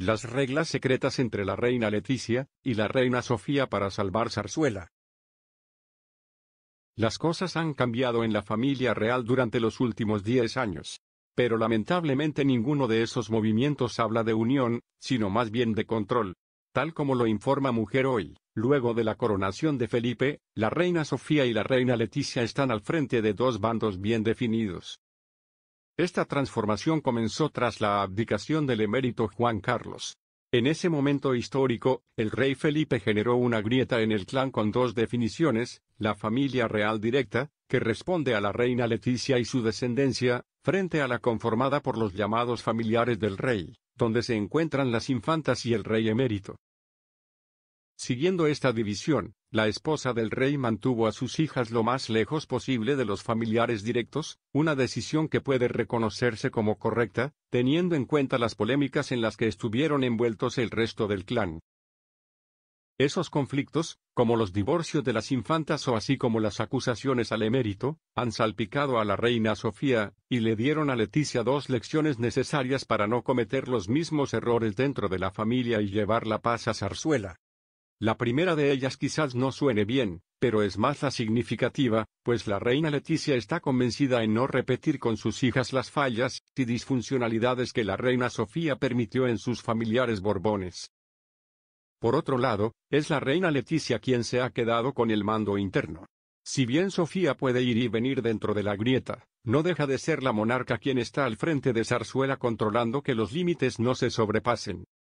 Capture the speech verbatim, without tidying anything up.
las reglas secretas entre la reina Leticia y la reina Sofía para salvar Zarzuela. Las cosas han cambiado en la familia real durante los últimos diez años. Pero lamentablemente ninguno de esos movimientos habla de unión, sino más bien de control. Tal como lo informa Mujer hoy, luego de la coronación de Felipe, la reina Sofía y la reina Leticia están al frente de dos bandos bien definidos. Esta transformación comenzó tras la abdicación del emérito Juan Carlos. En ese momento histórico, el rey Felipe generó una grieta en el clan con dos definiciones: la familia real directa, que responde a la reina Leticia y su descendencia, frente a la conformada por los llamados familiares del rey, donde se encuentran las infantas y el rey emérito. Siguiendo esta división, la esposa del rey mantuvo a sus hijas lo más lejos posible de los familiares directos, una decisión que puede reconocerse como correcta, teniendo en cuenta las polémicas en las que estuvieron envueltos el resto del clan. Esos conflictos, como los divorcios de las infantas o así como las acusaciones al emérito, han salpicado a la reina Sofía, y le dieron a Leticia dos lecciones necesarias para no cometer los mismos errores dentro de la familia y llevar la paz a Zarzuela. La primera de ellas quizás no suene bien, pero es más la significativa, pues la reina Leticia está convencida en no repetir con sus hijas las fallas y disfuncionalidades que la reina Sofía permitió en sus familiares Borbones. Por otro lado, es la reina Leticia quien se ha quedado con el mando interno. Si bien Sofía puede ir y venir dentro de la grieta, no deja de ser la monarca quien está al frente de Zarzuela controlando que los límites no se sobrepasen.